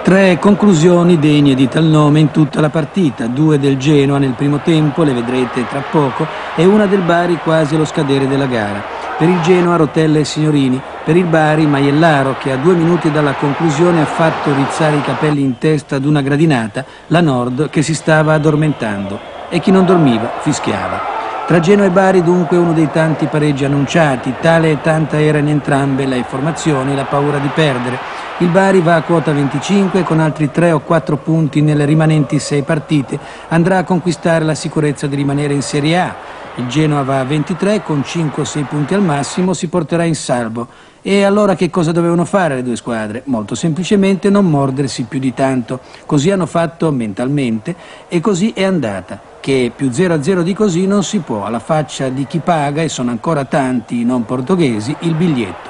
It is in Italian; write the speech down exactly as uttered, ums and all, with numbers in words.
Tre conclusioni degne di tal nome in tutta la partita, due del Genoa nel primo tempo, le vedrete tra poco, e una del Bari quasi allo scadere della gara. Per il Genoa Rotella e Signorini, per il Bari Maiellaro, che a due minuti dalla conclusione ha fatto rizzare i capelli in testa ad una gradinata la Nord che si stava addormentando, e chi non dormiva fischiava. Tra Genoa e Bari dunque uno dei tanti pareggi annunciati, tale e tanta era in entrambe la informazione e la paura di perdere. Il Bari va a quota venticinque, con altri tre o quattro punti nelle rimanenti sei partite andrà a conquistare la sicurezza di rimanere in Serie A. Il Genoa va a ventitré, con cinque o sei punti al massimo si porterà in salvo. E allora che cosa dovevano fare le due squadre? Molto semplicemente non mordersi più di tanto. Così hanno fatto mentalmente e così è andata. Che più zero a zero di così non si può, alla faccia di chi paga, e sono ancora tanti i non portoghesi, il biglietto.